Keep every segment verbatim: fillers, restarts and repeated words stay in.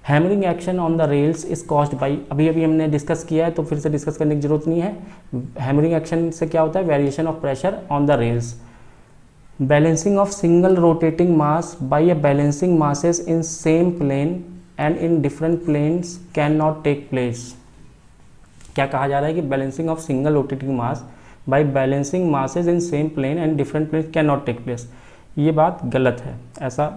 Hammering action on the rails is caused by, अभी अभी हमने डिस्कस किया है तो फिर से डिस्कस करने की जरूरत नहीं है। हैमरिंग एक्शन से क्या होता है, variation of pressure on the rails. Balancing of single rotating mass by a balancing masses in same plane and in different planes can not take place. क्या कहा जा रहा है कि balancing of single rotating mass by balancing masses in same plane and different planes can not take place. ये बात गलत है, ऐसा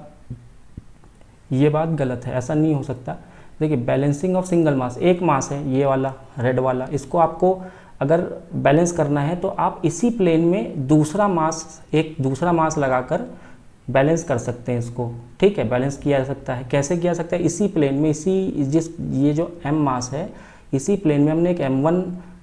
ये बात गलत है, ऐसा नहीं हो सकता। देखिए बैलेंसिंग ऑफ सिंगल मास, एक मास है ये वाला रेड वाला, इसको आपको अगर बैलेंस करना है तो आप इसी प्लेन में दूसरा मास, एक दूसरा मास लगाकर बैलेंस कर सकते हैं इसको, ठीक है, बैलेंस किया जा सकता है। कैसे किया जा सकता है, इसी प्लेन में, इसी जिस ये जो m मास है इसी प्लेन में हमने एक M one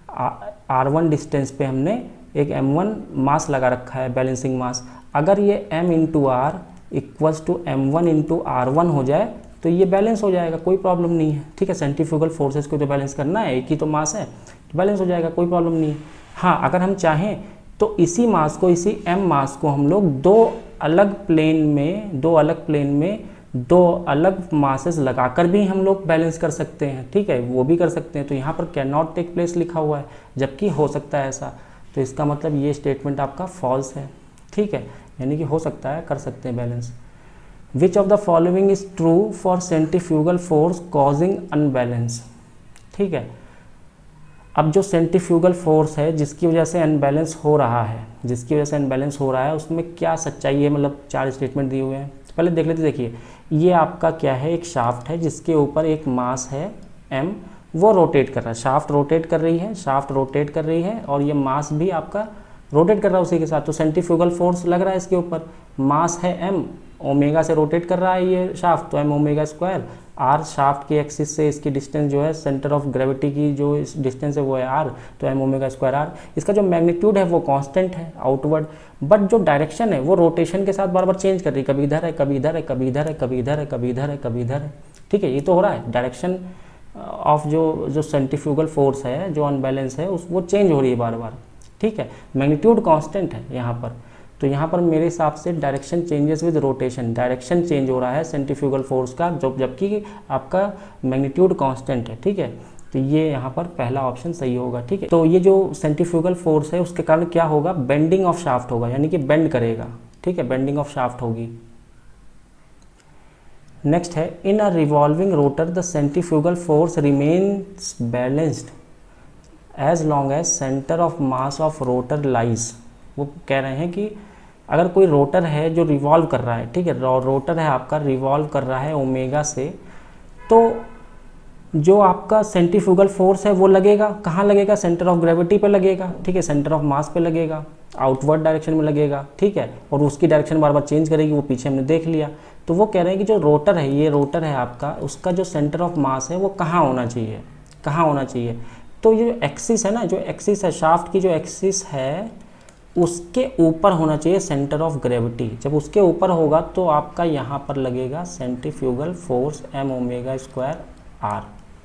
R one distance पे हमने एक एम वन मास लगा रखा है, बैलेंसिंग मास। अगर ये m into R equals to M one into R one हो जाए तो ये बैलेंस हो जाएगा, कोई प्रॉब्लम नहीं है, ठीक है। सेंट्रीफ्यूगल फोर्सेस को तो बैलेंस करना है, एक ही तो मास है, तो बैलेंस हो जाएगा, कोई प्रॉब्लम नहीं है। हाँ, अगर हम चाहें तो इसी मास को, इसी m मास को हम लोग दो अलग प्लेन में, दो अलग प्लेन में दो अलग मासेस लगाकर भी हम लोग बैलेंस कर सकते हैं, ठीक है, वो भी कर सकते हैं। तो यहाँ पर कैन नॉट टेक प्लेस लिखा हुआ है, जबकि हो सकता है ऐसा, तो इसका मतलब ये स्टेटमेंट आपका फॉल्स है, ठीक है, यानी कि हो सकता है, कर सकते हैं balance. Which of the following is true for centrifugal force causing unbalance, ठीक है। अब जो सेंट्रीफ्यूगल फोर्स है जिसकी वजह से अनबैलेंस हो रहा है, जिसकी वजह से अनबैलेंस हो रहा है उसमें क्या सच्चाई है, मतलब चार स्टेटमेंट दिए हुए हैं, पहले देख लेते। देखिए ये आपका क्या है, एक शाफ्ट है जिसके ऊपर एक मास है m, वो रोटेट कर रहा है, शाफ्ट रोटेट कर रही है, शाफ्ट रोटेट कर रही है और ये मास भी आपका रोटेट कर रहा है उसी के साथ। तो सेंट्रीफ्यूगल फोर्स लग रहा है इसके ऊपर, मास है m, ओमेगा से रोटेट कर रहा है ये शाफ्ट, तो m omega square, r shaft की एक्सिस से इसकी डिस्टेंस जो है, सेंटर ऑफ ग्रेविटी की जो डिस्टेंस है वो है r, तो m ओमेगा स्क्वायर r। इसका जो मैग्नीट्यूड है वो कांस्टेंट है आउटवर्ड, बट जो डायरेक्शन है वो रोटेशन के साथ बार बार चेंज कर रही है, कभी इधर है, कभी इधर है, कभी इधर है, कभी इधर है, कभी इधर है, कभी इधर है, ठीक है, ये तो हो रहा है। डायरेक्शन ऑफ जो जो सेंट्रीफ्यूगल फोर्स है, जो अनबैलेंस है, उस वो चेंज हो रही है बार बार, ठीक है, मैग्नीट्यूड कांस्टेंट है यहाँ पर। तो यहाँ पर मेरे हिसाब से direction changes with rotation, direction change हो रहा है सेंट्रीफ्यूगल फोर्स का, जो जबकि आपका मैग्नीट्यूड कांस्टेंट है, ठीक है। तो ये यहाँ पर पहला ऑप्शन सही होगा, ठीक है। तो ये जो सेंट्रीफ्यूगल फोर्स है उसके कारण क्या होगा, बेंडिंग ऑफ शाफ्ट होगा, यानी कि बेंड करेगा, ठीक है, बेंडिंग ऑफ शाफ्ट होगी। नेक्स्ट है, in a revolving rotor the centrifugal force remains balanced as long as centre of mass of rotor lies. वो कह रहे हैं कि अगर कोई रोटर है जो रिवॉल्व कर रहा है, ठीक है, रोटर है आपका रिवॉल्व कर रहा है ओमेगा से, तो जो आपका सेंट्रीफ्यूगल फोर्स है वो लगेगा कहाँ लगेगा, सेंटर ऑफ ग्रेविटी पे लगेगा, ठीक है, सेंटर ऑफ मास पे लगेगा, आउटवर्ड डायरेक्शन में लगेगा, ठीक है, और उसकी डायरेक्शन बार बार चेंज करेगी, वो पीछे हमने देख लिया। तो वो कह रहे हैं कि जो रोटर है, ये रोटर है आपका, उसका जो सेंटर ऑफ मास है वो कहाँ होना चाहिए, कहाँ होना चाहिए। तो ये जो एक्सिस है ना, जो एक्सिस है शाफ्ट की, जो एक्सिस है उसके ऊपर होना चाहिए सेंटर ऑफ ग्रेविटी। जब उसके ऊपर होगा तो आपका यहाँ पर लगेगा centrifugal force m omega square r,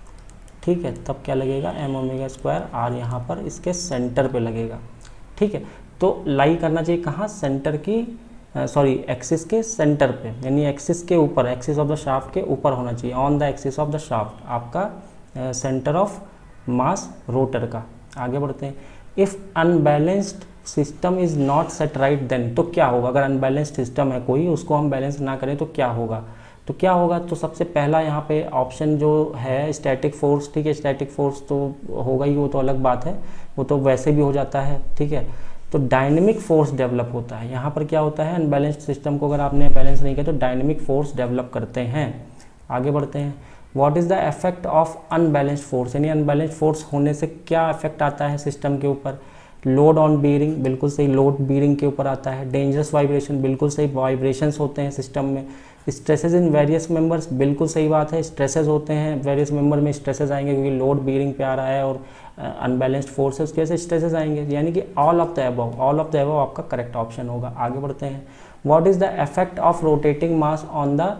ठीक है, तब क्या लगेगा m ओमेगा स्क्वायर r यहाँ पर इसके सेंटर पे लगेगा, ठीक है। तो लाई करना चाहिए कहाँ, सेंटर की, सॉरी एक्सिस के सेंटर पे, यानी एक्सिस के ऊपर, एक्सिस ऑफ द शाफ्ट के ऊपर होना चाहिए, on the axis of the shaft, आपका सेंटर ऑफ मास रोटर का। आगे बढ़ते हैं। If unbalanced system is not set right then, तो क्या होगा, अगर अनबैलेंस्ड सिस्टम है कोई, उसको हम बैलेंस ना करें तो क्या होगा, तो क्या होगा, तो सबसे पहला यहाँ पे ऑप्शन जो है स्टैटिक फोर्स, ठीक है, स्टैटिक फोर्स तो होगा ही, वो तो अलग बात है, वो तो वैसे भी हो जाता है, ठीक है। तो डायनेमिक फोर्स डेवलप होता है, यहाँ पर क्या होता है, अनबैलेंस्ड सिस्टम को अगर आपने बैलेंस नहीं किया तो डायनेमिक फोर्स डेवलप करते हैं। आगे बढ़ते हैं। What is the effect of unbalanced force, यानी अनबैलेंस्ड फोर्स होने से क्या इफेक्ट आता है सिस्टम के ऊपर। लोड ऑन बीयरिंग, बिल्कुल सही, लोड बीयरिंग के ऊपर आता है। डेंजरस वाइब्रेशन, बिल्कुल सही, वाइब्रेशंस होते हैं सिस्टम में। स्ट्रेसेस इन वेरियस मेंबर्स, बिल्कुल सही बात है, स्ट्रेसेस होते हैं, वेरियस मेंबर में स्ट्रेसेस आएंगे क्योंकि लोड बीयरिंग पे आ रहा है और अनबैलेंस्ड फोर्स है, उसकी वजह से स्ट्रेसेस आएंगे, यानी कि all of the above, all of the above आपका करेक्ट ऑप्शन होगा। आगे बढ़ते हैं। What is the effect of rotating mass on the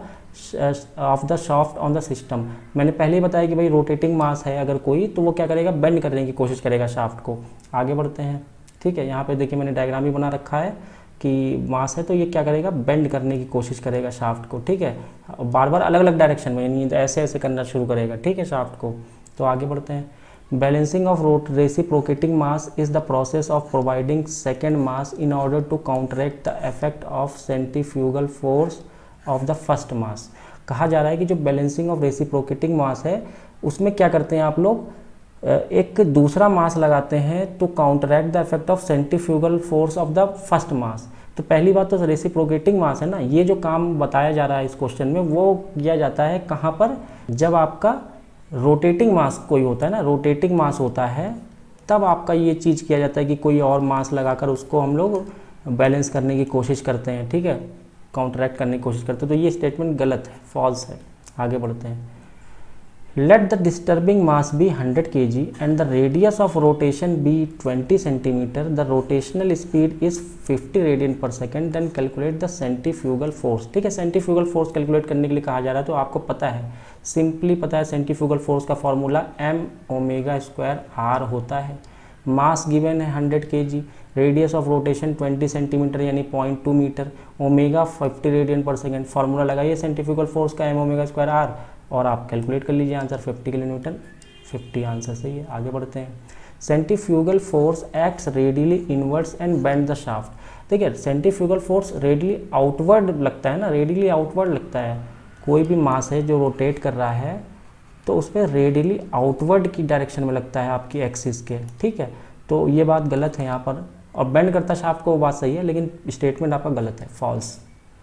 of the shaft on the system. मैंने पहले ही बताया कि भाई रोटेटिंग मास है अगर कोई, तो वो क्या करेगा, बेंड करने की कोशिश करेगा शाफ्ट को। आगे बढ़ते हैं, ठीक है। यहाँ पे देखिए मैंने डायग्राम भी बना रखा है कि मास है तो ये क्या करेगा, बेंड करने की कोशिश करेगा शाफ्ट को, ठीक है, बार बार अलग अलग डायरेक्शन में, यानी ऐसे ऐसे करना शुरू करेगा, ठीक है, शाफ्ट को। तो आगे बढ़ते हैं। Balancing of rot reciprocating mass is the process of providing second mass in order to counteract the effect of centrifugal force of the first mass. कहा जा रहा है कि जो बैलेंसिंग ऑफ रेसिप्रोकेटिंग मास है उसमें क्या करते हैं आप लोग, एक दूसरा मास लगाते हैं to counteract the effect of centrifugal force of the first mass. तो पहली बात तो रेसिप्रोकेटिंग मास है ना, ये जो काम बताया जा रहा है इस क्वेश्चन में वो किया जाता है कहाँ पर, जब आपका रोटेटिंग मास कोई होता है ना, रोटेटिंग मास होता है तब आपका ये चीज़ किया जाता है कि कोई और मास लगाकर उसको हम लोग बैलेंस करने की कोशिश करते हैं, ठीक है, काउंटरैक्ट करने की कोशिश करते हैं। तो ये स्टेटमेंट गलत है, फॉल्स है। आगे बढ़ते हैं। Let the disturbing mass be hundred K G and the radius of rotation be twenty centimetre, the rotational speed is fifty radian per second, then calculate the centrifugal force. ठीक है, centrifugal force calculate करने के लिए कहा जा रहा है तो आपको पता है, सिंपली पता है सेंट्रीफ्यूगल फोर्स का formula M omega square R होता है। मास गिवन है hundred K G, radius of rotation twenty centimetre यानी point two metre, omega fifty radian per second. Formula लगाइए सेंट्रीफ्यूगल फोर्स का एम ओमेगा स्क्वायर आर और आप calculate कर लीजिए answer fifty kilo newton. Fifty answer सही है। आगे बढ़ते हैं। Centrifugal force acts radially inwards and bend the shaft. देखिए सेंट्रीफ्यूगल फोर्स रेडियली आउटवर्ड लगता है ना, रेडियली आउटवर्ड लगता है। कोई भी मास है जो रोटेट कर रहा है तो उसमें रेडियली आउटवर्ड की डायरेक्शन में लगता है आपकी एक्सिस के, ठीक है। तो ये बात गलत है यहाँ पर, और बेंड करता शाफ्ट को वो बात सही है, लेकिन स्टेटमेंट आपका गलत है, false.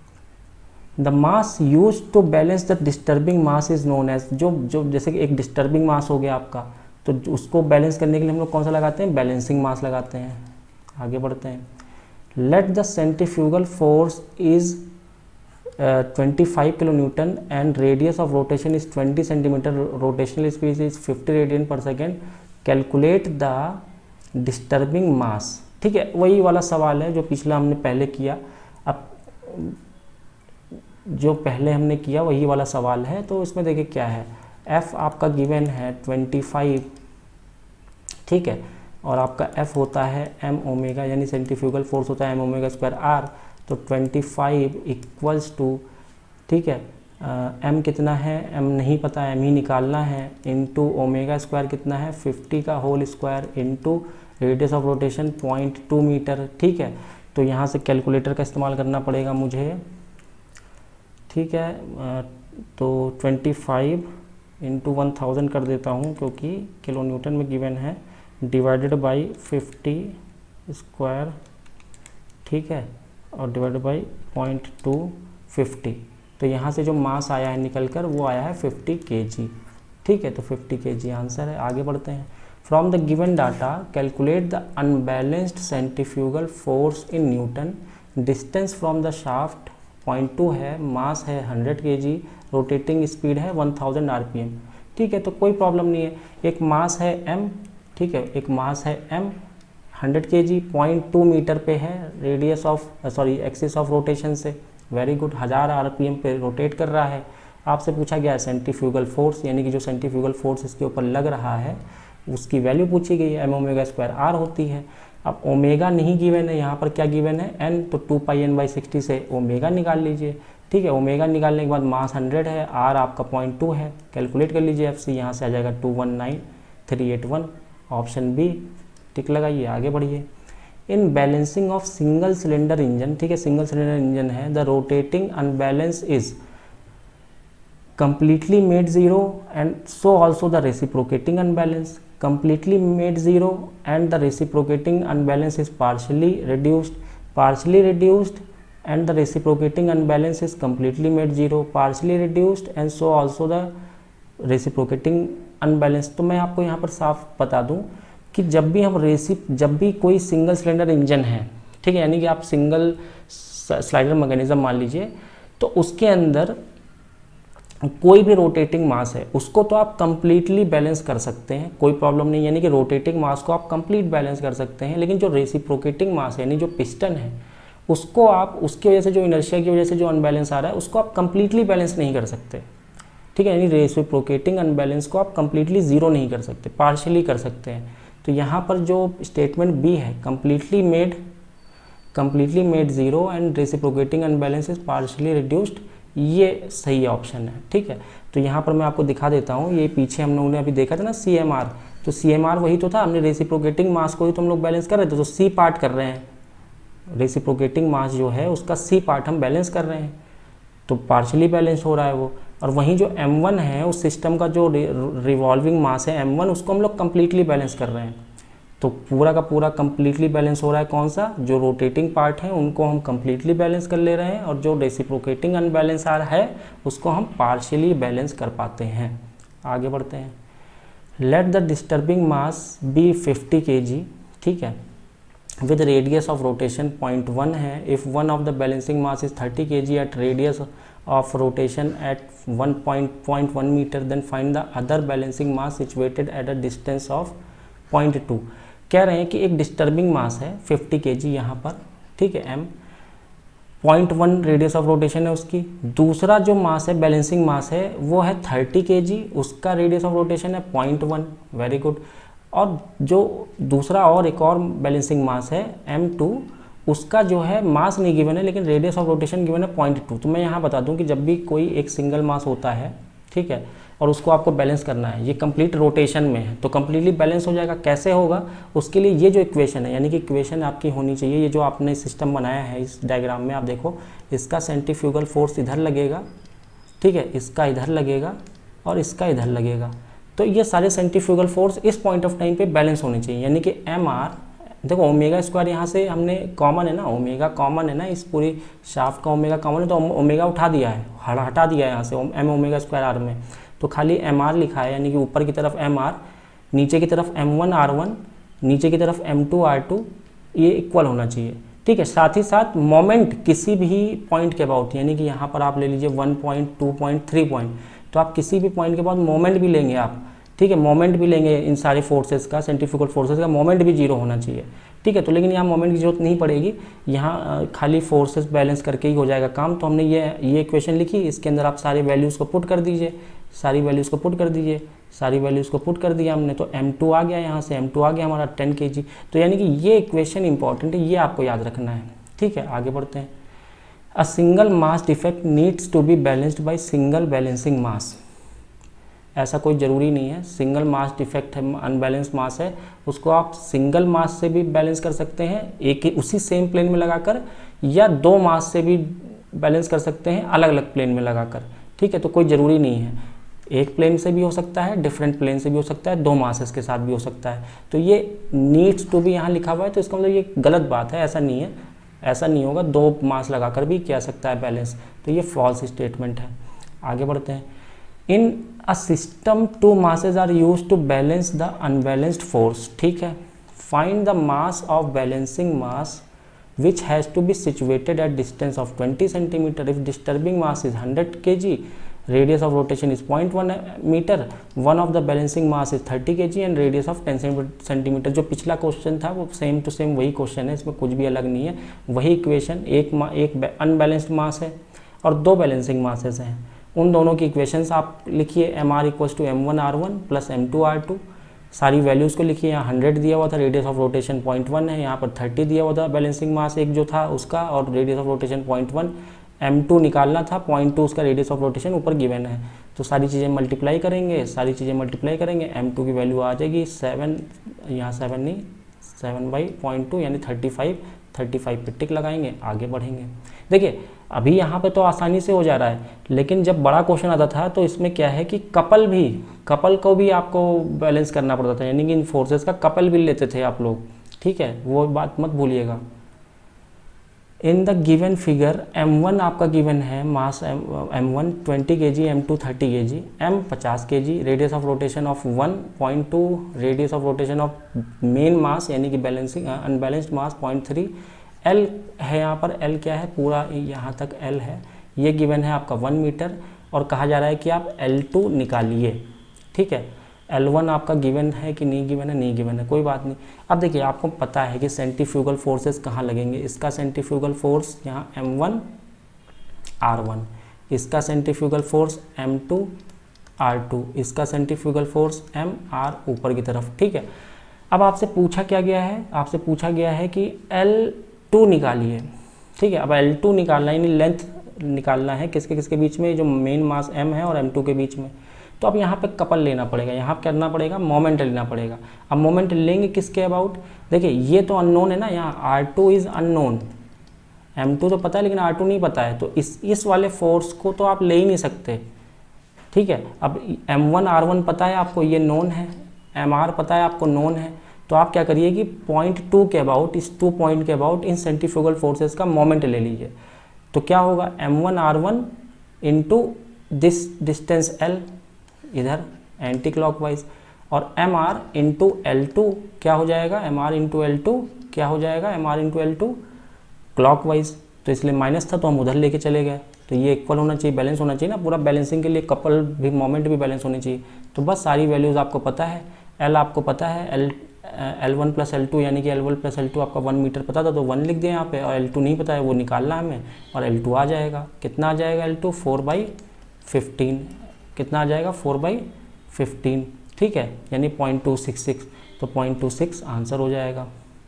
The mass used to balance the disturbing mass is known as, जो जो जैसे कि एक डिस्टर्बिंग मास हो गया आपका, तो उसको बैलेंस करने के लिए हम लोग कौन सा लगाते हैं, बैलेंसिंग मास लगाते हैं। आगे बढ़ते हैं। Let the centrifugal force is twenty five kilo newton and radius of rotation is twenty centimetre, rotational speed is fifty radian per second, calculate the disturbing mass. ठीक है, वही वाला सवाल है जो पिछला हमने पहले किया। अब जो पहले हमने किया वही वाला सवाल है, तो इसमें देखिए क्या है, f आपका गिवन है ट्वेंटी फाइव, ठीक है, और आपका f होता है m ओमेगा, यानी सेंट्रीफ्यूगल फोर्स होता है m ओमेगा स्क्वायर r, तो ट्वेंटी फाइव इक्वल्स टू, ठीक है, m कितना है, m नहीं पता, m ही निकालना है, इनटू ओमेगा स्क्वायर कितना है, फिफ्टी का whole square, into radius of rotation point two metre, ठीक है। तो यहाँ से कैलकुलेटर का इस्तेमाल करना पड़ेगा मुझे, ठीक है। तो twenty five into one thousand कर देता हूँ क्योंकि किलो न्यूटन में गिवन है, डिवाइडेड बाई फिफ्टी स्क्वायर, ठीक है, और divided by point two fifty. तो यहाँ से जो मास आया है निकल कर वो आया है फिफ्टी के जी, ठीक है, तो फिफ्टी के जी आंसर है। आगे बढ़ते हैं। From the given data calculate the unbalanced centrifugal force in newton, distance from the shaft point two है, मास है hundred K G, rotating speed है one thousand R P M, ठीक है। तो कोई प्रॉब्लम नहीं है, एक मास है m, ठीक है, एक मास है m, हंड्रेड के जी, पॉइंट टू मीटर पे है, radius of sorry axis of rotation से, वेरी गुड, हज़ार आर पी एम पे रोटेट कर रहा है। आपसे पूछा गया है सेंट्रीफ्यूगल फोर्स, यानी कि जो सेंट्रीफ्यूगल फोर्स इसके ऊपर लग रहा है उसकी वैल्यू पूछी गई है, एम ओमेगा स्क्वायर आर होती है। अब ओमेगा नहीं गिवन है, यहाँ पर क्या गिवन है, एन, तो two pi N by sixty से ओमेगा निकाल लीजिए, ठीक है। ओमेगा निकालने के बाद मास हंड्रेड है, आर आपका पॉइंट टू है, कैलकुलेट कर लीजिए एफ सी, यहाँ से आ जाएगा two one nine three eight one, option B tick लगाइए। आगे बढ़िए। In balancing of single cylinder engine, ठीक है, सिंगल सिलेंडर इंजन है, the rotating unbalance is completely made zero and so also the reciprocating unbalance, completely made zero and the reciprocating unbalance is partially reduced, partially reduced and the reciprocating unbalance is completely made zero, partially reduced and so also the reciprocating unbalance। तो मैं आपको यहाँ पर साफ बता दूँ कि जब भी हम रेसी जब भी कोई सिंगल सिलेंडर इंजन है, ठीक है, यानी कि आप सिंगल स्लाइडर मैकेनिज्म मान लीजिए, तो उसके अंदर कोई भी रोटेटिंग मास है उसको तो आप कंप्लीटली बैलेंस कर सकते हैं, कोई प्रॉब्लम नहीं, यानी कि रोटेटिंग मास को आप कंप्लीट बैलेंस कर सकते हैं। लेकिन जो रेसिप्रोकेटिंग मास है, यानी जो पिस्टन है, उसको आप उसकी वजह से जो इनर्शिया की वजह से जो अनबैलेंस आ रहा है उसको आप कंप्लीटली बैलेंस नहीं कर सकते, ठीक है, यानी रेसिप्रोकेटिंग अनबैलेंस को आप कंप्लीटली ज़ीरो नहीं कर सकते, पार्शियली कर सकते हैं। तो यहाँ पर जो स्टेटमेंट बी है, completely made completely made zero and reciprocating unbalance is partially reduced, ये सही ऑप्शन है। ठीक है, तो यहाँ पर मैं आपको दिखा देता हूँ, ये पीछे हम लोगों ने अभी देखा था ना सी एम आर, तो सी एम आर वही तो था, हमने रेसिप्रोकेटिंग मास को ही तो हम लोग बैलेंस कर रहे थे, तो सी पार्ट कर रहे हैं, रेसिप्रोकेटिंग मास जो है उसका सी पार्ट हम बैलेंस कर रहे हैं, तो पार्शली बैलेंस हो रहा है वो। और वहीं जो एम वन है उस सिस्टम का जो रिवॉल्विंग मास है एम वन, उसको हम लोग कम्प्लीटली बैलेंस कर रहे हैं, तो पूरा का पूरा कम्प्लीटली बैलेंस हो रहा है। कौन सा? जो रोटेटिंग पार्ट है उनको हम कम्प्लीटली बैलेंस कर ले रहे हैं, और जो रेसिप्रोकेटिंग अनबैलेंस आ रहा है उसको हम पार्शियली बैलेंस कर पाते हैं। आगे बढ़ते हैं। Let the disturbing mass be fifty K G, ठीक है, with radius of rotation point one है। If one of the balancing mass is thirty K G at radius of rotation at one point one metre, then find the other balancing mass situated at a distance of point two. कह रहे हैं कि एक disturbing मास है fifty K जी यहाँ पर, ठीक है, M point one radius of rotation है उसकी। दूसरा जो मास है बैलेंसिंग मास है वो है थर्टी के जी, उसका रेडियस ऑफ रोटेशन है पॉइंट वन, वेरी गुड। और जो दूसरा और एक और बैलेंसिंग मास है एम टू, उसका जो है मास नहीं गिवन है लेकिन रेडियस ऑफ रोटेशन गिवन है पॉइंट टू। तो मैं यहाँ बता दूँ कि जब भी कोई एक सिंगल मास होता है, ठीक है, और उसको आपको बैलेंस करना है, ये कंप्लीट रोटेशन में है तो कंप्लीटली बैलेंस हो जाएगा। कैसे होगा? उसके लिए ये जो इक्वेशन है, यानी कि इक्वेशन आपकी होनी चाहिए, ये जो आपने सिस्टम बनाया है इस डायग्राम में, आप देखो इसका सेंट्रीफ्यूगल फोर्स इधर लगेगा, ठीक है, इसका इधर लगेगा और इसका इधर लगेगा, तो ये सारे सेंट्रीफ्यूगल फोर्स इस पॉइंट ऑफ टाइम पे बैलेंस होने चाहिए। यानी कि एम आर, देखो ओमेगा स्क्वायर यहाँ से हमने कॉमन है ना, ओमेगा कॉमन है ना, इस पूरी शाफ्ट का ओमेगा कॉमन है, तो ओमेगा उठा दिया है, हटा दिया है यहाँ से एम ओमेगा स्क्वायर आर में, तो खाली एम आर लिखा है, यानी कि ऊपर की तरफ एम आर, नीचे की तरफ एम वन आर वन, नीचे की तरफ एम टू आर टू, ये इक्वल होना चाहिए, ठीक है। साथ ही साथ मोमेंट किसी भी पॉइंट के अबाउट, यानी कि यहाँ पर आप ले लीजिए one point, two point, three point, तो आप किसी भी पॉइंट के बाद मोमेंट भी लेंगे आप, ठीक है, मोमेंट भी लेंगे इन सारे फोर्सेस का, सेंट्रीफ्यूगल फोर्सेस का मोमेंट भी जीरो होना चाहिए, ठीक है। तो लेकिन यहाँ मोमेंट की जरूरत नहीं पड़ेगी, यहाँ खाली फोर्सेस बैलेंस करके ही हो जाएगा काम। तो हमने ये ये इक्वेशन लिखी, इसके अंदर आप सारी वैल्यूज़ को पुट कर दीजिए, सारी वैल्यूज़ को पुट कर दीजिए, सारी वैल्यूज़ को पुट कर दिया हमने, तो एम टू आ गया, यहाँ से एम टू आ गया हमारा टेन के जी। तो यानी कि ये इक्वेशन इंपॉर्टेंट है, ये आपको याद रखना है, ठीक है। आगे बढ़ते हैं। A single mass defect needs to be balanced by single balancing mass. ऐसा कोई ज़रूरी नहीं है, सिंगल मास डिफेक्ट है, अनबैलेंस मास है, उसको आप सिंगल मास से भी बैलेंस कर सकते हैं, एक ही उसी सेम प्लेन में लगाकर, या दो मास से भी बैलेंस कर सकते हैं अलग अलग प्लेन में लगाकर, ठीक है। तो कोई ज़रूरी नहीं है, एक प्लेन से भी हो सकता है, डिफरेंट प्लेन से भी हो सकता है, दो मासेस के साथ भी हो सकता है। तो ये नीड्स टू भी यहाँ लिखा हुआ है, तो इसका मतलब ये गलत बात है, ऐसा नहीं है, ऐसा नहीं होगा, दो मास लगाकर भी किया सकता है बैलेंस, तो ये फॉल्स स्टेटमेंट है। आगे बढ़ते हैं। In a system two masses are used to balance the unbalanced force, ठीक है। Find the mass of balancing mass which has to be situated at distance of twenty centimeter. If disturbing mass is one hundred kilograms, radius of rotation is zero point one meter, one of the balancing mass is thirty kilograms and radius of ten centimeter. जो पिछला question था वो same to same वही question है, इसमें कुछ भी अलग नहीं है, वही इक्वेशन। एक एक अनबैलेंस्ड मास है और दो बैलेंसिंग मासेस हैं, उन दोनों की इक्वेशंस आप लिखिए, M R equals to M one R one plus M two R two, सारी वैल्यूज़ को लिखिए। यहाँ हंड्रेड दिया हुआ था, radius of rotation point one है, यहाँ पर थर्टी दिया हुआ था बैलेंसिंग मास एक जो था उसका, और radius of rotation point one, M two निकालना था, पॉइंट टू उसका रेडियस ऑफ रोटेशन ऊपर गिवन है। तो सारी चीज़ें मल्टीप्लाई करेंगे, सारी चीज़ें मल्टीप्लाई करेंगे, एम टू की वैल्यू आ जाएगी सेवन, यहाँ सेवन नहीं, सेवन बाई पॉइंट टू यानी थर्टी फाइव, थर्टी फाइव पे टिक लगाएंगे, आगे बढ़ेंगे। देखिए अभी यहाँ पे तो आसानी से हो जा रहा है, लेकिन जब बड़ा क्वेश्चन आता था तो इसमें क्या है कि कपल भी कपल को भी आपको बैलेंस करना पड़ता था, यानी कि इन फोर्सेस का कपल भी लेते थे आप लोग, ठीक है, वो बात मत भूलिएगा। In the given figure M one आपका गिवन है, मास एम वन ट्वेंटी के G, M to thirty K G, M fifty K G, radius of rotation of one point two, radius of rotation of main mass यानी कि balancing unbalanced mass point three, L है यहाँ पर, L क्या है, पूरा यहाँ तक एल है, ये गिवन है आपका वन मीटर, और कहा जा रहा है कि आप एल टू निकालिए, ठीक है। एल वन आपका गिवन है कि नहीं गिवन है, नहीं गिवन है, कोई बात नहीं। अब देखिए आपको पता है कि सेंट्रीफ्यूगल फोर्सेस कहाँ लगेंगे, इसका सेंट्रीफ्यूगल फोर्स यहाँ एम वन आर वन, इसका centrifugal force M two R two, इसका सेंट्रीफ्यूगल फोर्स एम आर ऊपर की तरफ, ठीक है। अब आपसे पूछा क्या गया है, आपसे पूछा गया है कि एल टू निकालिए, ठीक है। अब एल टू निकालना है, यानी लेंथ निकालना है किसके किसके बीच में, जो मेन मास m है और एम टू के बीच में। तो अब यहाँ पे कपल लेना पड़ेगा, यहाँ करना पड़ेगा मोमेंट लेना पड़ेगा। अब मोमेंट लेंगे किसके अबाउट, देखिए ये तो अननोन है ना, यहाँ R two is unknown, M two तो पता है लेकिन आर टू नहीं पता है, तो इस इस वाले फोर्स को तो आप ले ही नहीं सकते, ठीक है। अब एम वन आर वन पता है आपको, ये नोन है, एम आर पता है आपको, नोन है। तो आप क्या करिए कि पॉइंट टू के अबाउट, इस टू पॉइंट के अबाउट इन सेंट्रीफ्यूगल फोर्सेस का मोमेंट ले लीजिए। तो क्या होगा, M one R one into this distance L इधर एंटी क्लॉकवाइज, और M R into L two क्या हो जाएगा, M R into L two क्या हो जाएगा, M R into L two clockwise. तो इसलिए माइनस था तो हम उधर लेके चले गए, तो ये इक्वल होना चाहिए, बैलेंस होना चाहिए ना पूरा। बैलेंसिंग के लिए कपल भी मोमेंट भी बैलेंस होनी चाहिए। तो बस सारी वैल्यूज़ आपको पता है, एल आपको पता है, L L one plus L two यानी कि L one plus L two आपका वन मीटर पता था तो वन लिख दिया यहाँ पे, और एल टू नहीं पता है वो निकालना है हमें, और एल टू आ जाएगा, कितना आ जाएगा L two, four by fifteen, कितना आ जाएगा, फोर बाई फिफ्टीन, ठीक है, यानी पॉइंट टू सिक्स सिक्स, तो पॉइंट टू सिक्स आंसर हो जाएगा।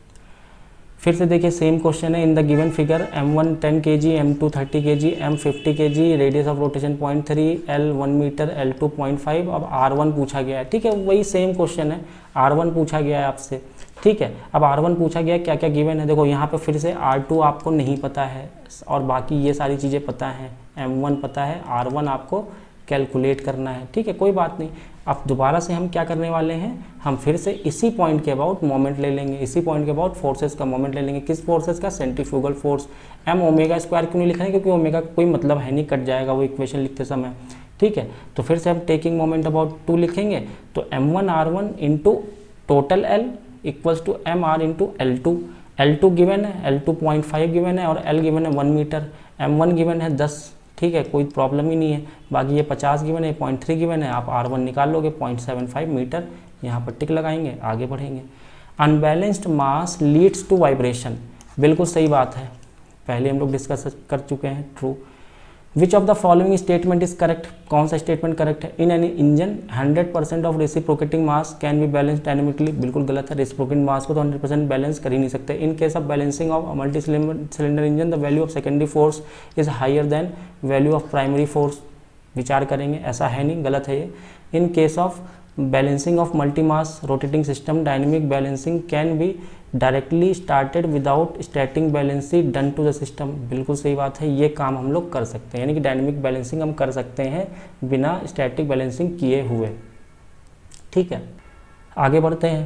फिर से देखिए सेम क्वेश्चन है, in the given figure M one ten K G, M to thirty K G, M fifty K G, radius of rotation point three, L one metre, L two point five. अब R one पूछा गया है, ठीक है, वही same question है, R one पूछा गया है आपसे, ठीक है। अब आर वन पूछा गया है, क्या क्या गिवन है, देखो यहाँ पे फिर से आर टू आपको नहीं पता है और बाकी ये सारी चीज़ें पता हैं, एम वन पता है, आर वन आपको कैलकुलेट करना है, ठीक है, कोई बात नहीं। अब दोबारा से हम क्या करने वाले हैं, हम फिर से इसी पॉइंट के अबाउट मोमेंट ले लेंगे, इसी पॉइंट के अबाउट फोर्सेस का मोमेंट ले लेंगे। किस फोर्सेस का, centrifugal force. M omega square क्यों नहीं लिख रहे हैं, क्योंकि ओमेगा का कोई मतलब है नहीं, कट जाएगा वो इक्वेशन लिखते समय, ठीक है। तो फिर से हम टेकिंग मोमेंट अबाउट टू लिखेंगे, तो M one R one into total L equals to M R into L two. L two given है, L two point five given है, और एल गिवन है one metre, M one given है दस, ठीक है, कोई प्रॉब्लम ही नहीं है। बाकी ये पचास गिवन है, पॉइंट थ्री गिवन है, आप आर वन निकाल लोगे, पॉइंट सेवन फाइव मीटर, यहाँ पर टिक लगाएंगे, आगे बढ़ेंगे। Unbalanced mass leads to vibration, बिल्कुल सही बात है, पहले हम लोग डिस्कस कर चुके हैं, true. Which of the following statement is correct, कौन सा स्टेटमेंट करेक्ट है, in any engine hundred percent of reciprocating mass can be balance dynamically, बिल्कुल गलत है, रेसिप्रोकेटिंग मास को तो हंड्रेड परसेंट बैलेंस कर ही नहीं सकते। In case of balancing of multi cylinder engine the value of secondary force is higher than value of primary force, विचार करेंगे, ऐसा है नहीं, गलत है ये। In case of balancing of multi mass rotating system dynamic balancing can be directly started without static balancing done to the system, बिल्कुल सही बात है, ये काम हम लोग कर सकते हैं, यानी कि डायनेमिक बैलेंसिंग हम कर सकते हैं बिना स्टैटिक बैलेंसिंग किए हुए, ठीक है। आगे बढ़ते हैं।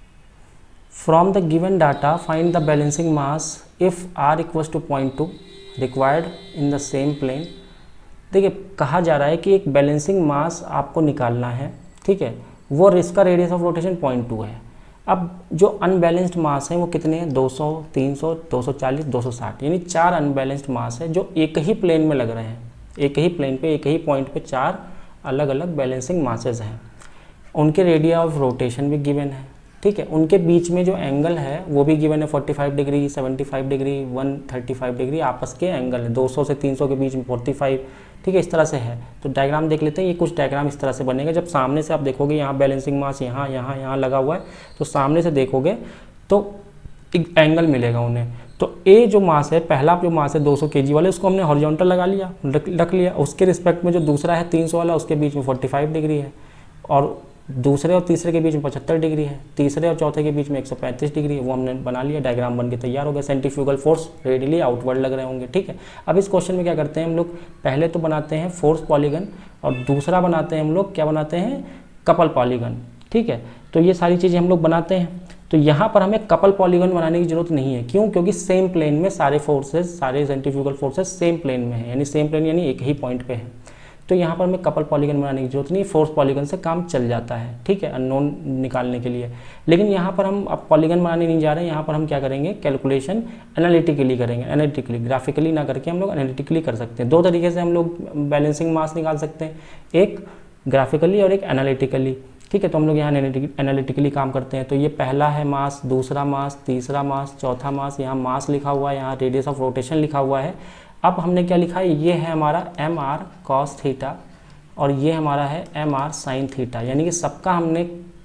From the given data find the balancing mass if R equals to point two required in the same plane. देखिए कहा जा रहा है कि एक बैलेंसिंग मास आपको निकालना है, ठीक है, वो इसका radius of rotation point two है। अब जो अनबैलेंस्ड मास है वो कितने हैं, दो सौ, तीन सौ, दो सौ चालीस, दो सौ साठ, यानी चार अनबैलेंस्ड मास है जो एक ही प्लेन में लग रहे हैं, एक ही प्लेन पे, एक ही पॉइंट पे चार अलग अलग बैलेंसिंग मासेज हैं। उनके रेडियस ऑफ रोटेशन भी गिवन है, ठीक है, उनके बीच में जो एंगल है वो भी गिवन है, पैंतालीस डिग्री, पचहत्तर डिग्री, एक सौ पैंतीस डिग्री आपस के एंगल है, दो सौ से तीन सौ के बीच में पैंतालीस, ठीक है, इस तरह से है। तो डायग्राम देख लेते हैं, ये कुछ डायग्राम इस तरह से बनेगा। जब सामने से आप देखोगे यहाँ बैलेंसिंग मास यहाँ यहाँ यहाँ लगा हुआ है, तो सामने से देखोगे तो एक एंगल मिलेगा उन्हें। तो ए जो मास है, पहला जो मास है दो सौ केजी वाले, उसको हमने हॉरिजॉन्टल लगा लिया, रख लिया। उसके रिस्पेक्ट में जो दूसरा है तीन सौ वाला, उसके बीच में पैंतालीस डिग्री है, और दूसरे और तीसरे के बीच में पचहत्तर डिग्री है, तीसरे और चौथे के बीच में एक सौ पैंतीस डिग्री है, वो हमने बना लिया, डायग्राम बन के तैयार हो गया। सेंट्रीफ्यूगल फोर्स रेडियली आउटवर्ड लग रहे होंगे, ठीक है। अब इस क्वेश्चन में क्या करते हैं हम लोग, पहले तो बनाते हैं फोर्स पॉलीगन, और दूसरा बनाते हैं हम लोग क्या बनाते हैं, कपल पॉलीगन, ठीक है। तो ये सारी चीज़ें हम लोग बनाते हैं। तो यहाँ पर हमें कपल पॉलीगन बनाने की जरूरत नहीं है, क्यों, क्योंकि सेम प्लेन में सारे फोर्सेज, सारे सेंट्रीफ्यूगल फोर्सेज सेम प्लेन में है, यानी सेम प्लेन यानी एक ही पॉइंट पे है। तो यहाँ पर हमें कपल पॉलीगन बनाने की जरूरत नहीं, फोर्स पॉलीगन से काम चल जाता है, ठीक है, अननोन निकालने के लिए। लेकिन यहाँ पर हम अब पॉलीगन बनाने नहीं जा रहे हैं, यहाँ पर हम क्या करेंगे, कैलकुलेशन एनालिटिकली करेंगे, एनालिटिकली, ग्राफिकली ना करके हम लोग एनालिटिकली कर सकते हैं। दो तरीके से हम लोग बैलेंसिंग मास निकाल सकते हैं, एक ग्राफिकली और एक एनालिटिकली, ठीक है। तो हम लोग यहाँ एनालिटिकली काम करते हैं। तो ये पहला है मास, दूसरा मास, तीसरा मास, चौथा मास, यहाँ मास लिखा हुआ है, यहाँ रेडियस ऑफ रोटेशन लिखा हुआ है। अब हमने क्या लिखा है, ये है हमारा एम आर कॉस थीटा, और ये हमारा है एम आर साइन थीटा, यानी कि सबका हमने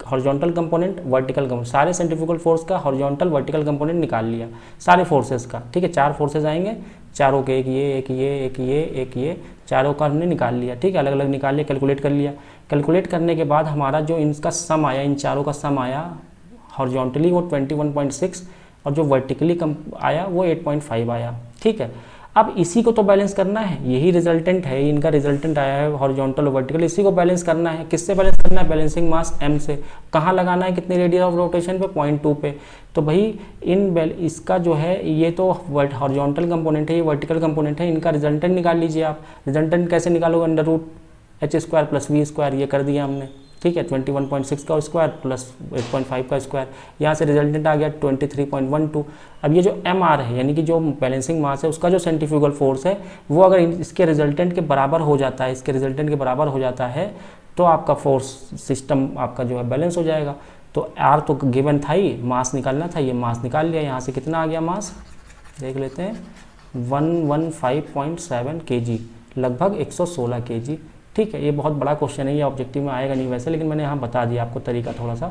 हॉरिजॉन्टल कंपोनेंट, वर्टिकल कंपोनेंट, सारे सेंट्रीफ्यूगल फोर्स का हॉरिजॉन्टल वर्टिकल कंपोनेंट निकाल लिया, सारे फोर्सेस का, ठीक है। चार फोर्सेस आएंगे, चारों के, एक ये एक ये एक ये एक ये चारों का हमने निकाल लिया, ठीक है, अलग अलग निकाल लिया, कैलकुलेट कर लिया। कैलकुलेट करने के बाद हमारा जो इनका सम आया, इन चारों का सम आया हॉरिजॉन्टली वो ट्वेंटी वन पॉइंट सिक्स और जो वर्टिकली कम आया वो एट पॉइंट फाइव आया, ठीक है। अब इसी को तो बैलेंस करना है, यही रिजल्टेंट है, इनका रिजल्टेंट आया है हॉरिजॉन्टल और वर्टिकल, इसी को बैलेंस करना है। किससे बैलेंस करना है? बैलेंसिंग मास एम से। कहाँ लगाना है? कितनी रेडियस ऑफ रोटेशन पे? पॉइंट टू पे। तो भाई इन इसका जो है ये तो हॉरिजॉन्टल कंपोनेंट है, ये वर्टिकल कंपोनेंट है, इनका रिजल्टेंट निकाल लीजिए आप। रिजल्टेंट कैसे निकालोगे? Under root H square plus V square, ये कर दिया हमने, ठीक है। ट्वेंटी वन पॉइंट सिक्स का square plus eight point five का स्क्वायर, यहाँ से रिजल्टेंट आ गया twenty three point one two. अब ये जो एम आर है यानी कि जो बैलेंसिंग मास है उसका जो सेंट्रीफ्यूगल फोर्स है वो अगर इसके रिजल्टेंट के बराबर हो जाता है, इसके रिजल्टेंट के बराबर हो जाता है तो आपका फोर्स सिस्टम आपका जो है बैलेंस हो जाएगा। तो आर तो गिवन था ही, मास निकालना था, ये मास निकाल लिया। यहाँ से कितना आ गया मास देख लेते हैं, one one five point seven K G, लगभग एक सौ सोलह के जी, ठीक है। ये बहुत बड़ा क्वेश्चन है, ये ऑब्जेक्टिव में आएगा नहीं वैसे, लेकिन मैंने यहाँ बता दिया आपको तरीका। थोड़ा सा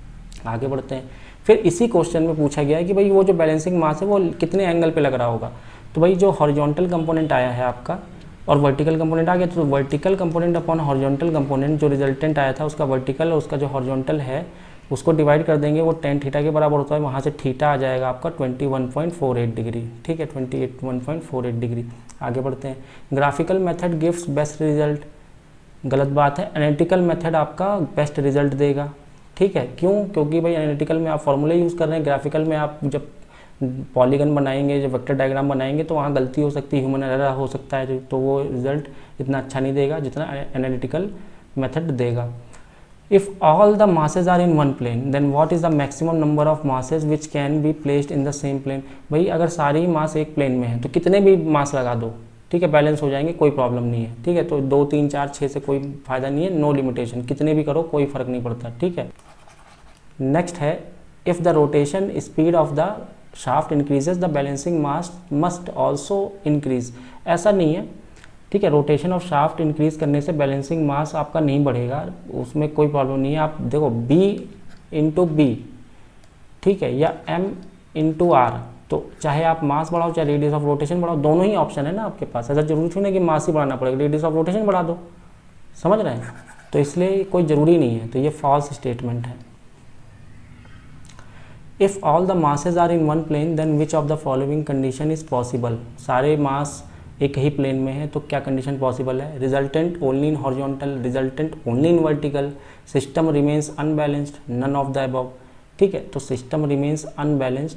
आगे बढ़ते हैं। फिर इसी क्वेश्चन में पूछा गया है कि भाई वो जो बैलेंसिंग मास है वो कितने एंगल पे लग रहा होगा। तो भाई जो हॉरिजॉन्टल कंपोनेंट आया है आपका और वर्टिकल कंपोनेंट आ गया, तो vertical component upon horizontal component जो रिजल्टेंट आया था उसका वर्टिकल और उसका जो हॉरिजॉन्टल है उसको डिवाइड कर देंगे, वो टेन थीटा के बराबर होता है। वहाँ से थीटा आ जाएगा आपका twenty one point four eight degree, ठीक है, twenty one point four eight degree. आगे बढ़ते हैं। Graphical method gives best result, गलत बात है। एनालिटिकल मेथड आपका बेस्ट रिजल्ट देगा, ठीक है। क्यों? क्योंकि भाई एनालिटिकल में आप फॉर्मूले यूज़ कर रहे हैं, ग्राफिकल में आप जब पॉलीगन बनाएंगे, जब वेक्टर डायग्राम बनाएंगे तो वहाँ गलती हो सकती है, ह्यूमन एरर हो सकता है, तो वो रिजल्ट इतना अच्छा नहीं देगा जितना एनालिटिकल मेथड देगा। If all the masses are in one plane then what is the maximum number of masses which can be placed in the same plane. भाई अगर सारी ही मास एक प्लेन में है तो कितने भी मास लगा दो, ठीक है, बैलेंस हो जाएंगे, कोई प्रॉब्लम नहीं है, ठीक है। तो दो तीन चार छः से कोई फायदा नहीं है, नो लिमिटेशन, कितने भी करो कोई फर्क नहीं पड़ता, ठीक है। नेक्स्ट है, if the rotation speed of the shaft increases the balancing mass must also increase. ऐसा नहीं है, ठीक है, रोटेशन ऑफ शाफ्ट इंक्रीज करने से बैलेंसिंग मास आपका नहीं बढ़ेगा, उसमें कोई प्रॉब्लम नहीं है। आप देखो बी इंटू बी, ठीक है, या एम इंटू आर, तो चाहे आप मास बढ़ाओ चाहे रेडियस ऑफ रोटेशन बढ़ाओ, दोनों ही ऑप्शन है ना आपके पास। ऐसा जरूरी नहीं है कि मास ही बढ़ाना पड़ेगा, रेडियस ऑफ रोटेशन बढ़ा दो, समझ रहे हैं। तो इसलिए कोई ज़रूरी नहीं है, तो ये फॉल्स स्टेटमेंट है। If all the masses are in one plane then which of the following condition is possible. सारे मास एक ही प्लेन में है तो क्या कंडीशन पॉसिबल है? Resultant only in horizontal, resultant only in vertical, system remains unbalanced, none of the above, ठीक है। तो सिस्टम रिमेन्स अनबैलेंस्ड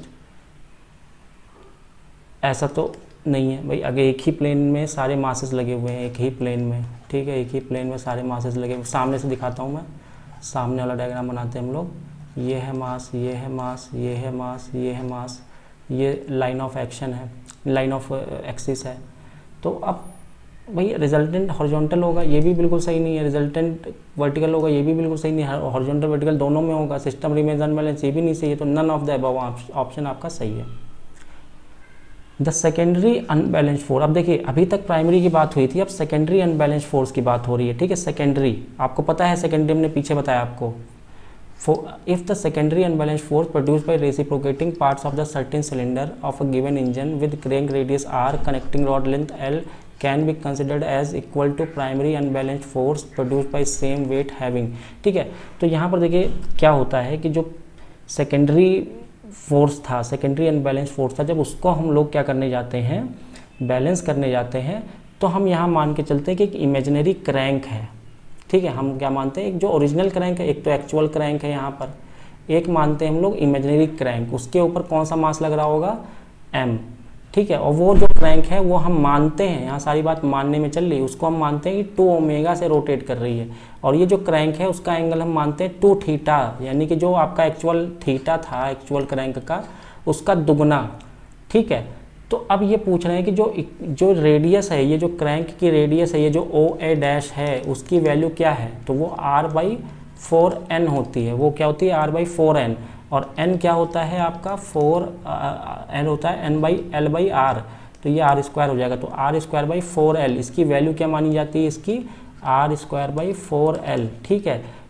ऐसा तो नहीं है भाई, अगर एक ही प्लेन में सारे मासेस लगे हुए हैं, एक ही प्लेन में, ठीक है, एक ही प्लेन में सारे मासेस लगे हुए। सामने से दिखाता हूँ मैं, सामने वाला डायग्राम बनाते हैं हम लोग। ये है मास, ये है मास, ये है मास, ये है मास, ये लाइन ऑफ एक्शन है, लाइन ऑफ एक्सिस है। तो अब भाई रिजल्टेंट हॉरिजॉन्टल होगा, ये भी बिल्कुल सही नहीं है। रिजल्टेंट वर्टिकल होगा, ये भी बिल्कुल सही नहीं है। हॉरिजॉन्टल वर्टिकल दोनों में होगा। सिस्टम रिमेन्स अनबैलेंस्ड, ये भी नहीं सही है। तो none of the above option आपका सही है। द सेकेंडरी अनबैलेंस्ड फोर्स, अब देखिए अभी तक प्राइमरी की बात हुई थी, अब सेकेंडरी अनबैलेंस्ड फोर्स की बात हो रही है, ठीक है। सेकेंडरी आपको पता है, सेकेंडरी हमने पीछे बताया आपको। If the secondary unbalanced force produced by reciprocating parts of the certain cylinder of a given engine with crank radius R, connecting rod length L can be considered as equal to primary unbalanced force produced by same weight having, ठीक है। तो यहाँ पर देखिए क्या होता है कि जो सेकेंडरी फोर्स था, सेकेंडरी अनबैलेंस्ड फोर्स था, जब उसको हम लोग क्या करने जाते हैं, बैलेंस करने जाते हैं, तो हम यहाँ मान के चलते हैं कि एक इमेजिनरी क्रैंक है, ठीक है। हम क्या मानते हैं, एक जो ओरिजिनल क्रैंक है, एक तो एक्चुअल क्रैंक है यहाँ पर, एक मानते हैं हम लोग इमेजिनरी क्रैंक। उसके ऊपर कौन सा मास लग रहा होगा? एम, ठीक है। और वो जो क्रैंक है वो हम मानते हैं, यहाँ सारी बात मानने में चल रही है, उसको हम मानते हैं कि टू ओमेगा से रोटेट कर रही है। और ये जो क्रैंक है उसका एंगल हम मानते हैं टू थीटा, यानी कि जो आपका एक्चुअल थीटा था एक्चुअल क्रैंक का, उसका दुगना, ठीक है। तो अब ये पूछ रहे हैं कि जो जो रेडियस है, ये जो क्रैंक की रेडियस है, ये जो ओ ए डैश है, उसकी वैल्यू क्या है? तो वो आर बाई फोर एन होती है। वो क्या होती है? R by four N. और एन क्या होता है आपका? फोर एन होता है N by L by R, तो ये आर स्क्वायर हो जाएगा। तो R square by four L, इसकी वैल्यू क्या मानी जाती है? इसकी R square by four L, ठीक है।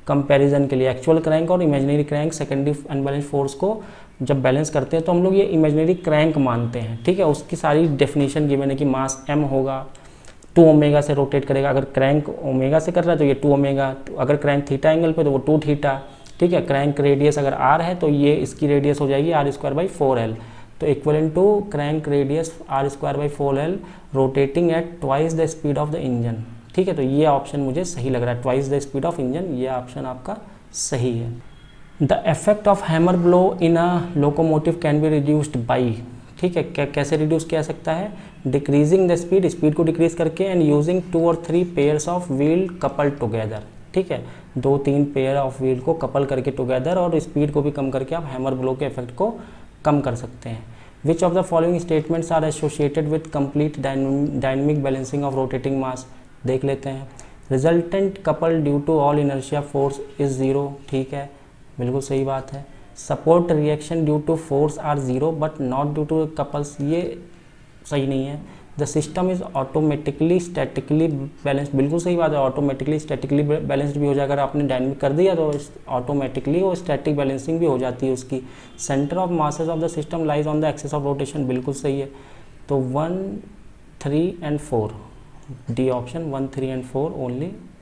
कंपैरिजन के लिए एक्चुअल क्रैंक और imaginary crank secondary unbalance force को जब बैलेंस करते हैं तो हम लोग ये इमेजिनरी क्रैंक मानते हैं, ठीक है। उसकी सारी डेफिनेशन गिवन है कि मास m होगा, टू ओमेगा से रोटेट करेगा, अगर क्रैंक ओमेगा से कर रहा है तो ये टू ओमेगा, अगर क्रैंक थीटा एंगल पे तो वो टू थीटा, ठीक है। क्रैंक रेडियस अगर r है तो ये इसकी रेडियस हो जाएगी R square by four L, तो equivalent to crank radius R square by four L rotating at twice the speed of the engine, ठीक है। तो ये ऑप्शन मुझे सही लग रहा है, twice the speed of engine, ये ऑप्शन आपका सही है। The effect of hammer blow in a locomotive can be reduced by, ठीक है। कैसे रिड्यूस किया सकता है? डिक्रीजिंग द स्पीड, स्पीड को डिक्रीज करके, and using two or three pairs of wheel coupled together, ठीक है। दो तीन पेयर ऑफ व्हील को कपल करके टुगेदर और स्पीड को भी कम करके आप हैमर ब्लो के इफेक्ट को कम कर सकते हैं। Which of the following statements are associated with complete dynamic balancing of rotating mass, देख लेते हैं। Resultant couple due to all inertia force is zero, ठीक है, बिल्कुल सही बात है। Support reaction due to force are zero but not due to couples, ये सही नहीं है। The system is automatically statically balanced, बिल्कुल सही बात है, ऑटोमेटिकली स्टैटिकली बैलेंस्ड भी हो जाएगा। अगर आपने डायनेमिक कर दिया तो ऑटोमेटिकली वो स्टैटिक बैलेंसिंग भी हो जाती है उसकी। Centre of masses of the system lies on the axis of rotation, बिल्कुल सही है। तो one three and four, D option one three and four only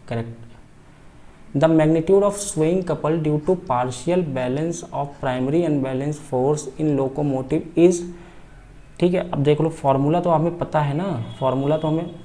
correct. The magnitude of swing couple due to partial balance of primary unbalance force in locomotive is, ठीक है। अब देख लो formula तो हमें पता है ना, फॉर्मूला तो हमें,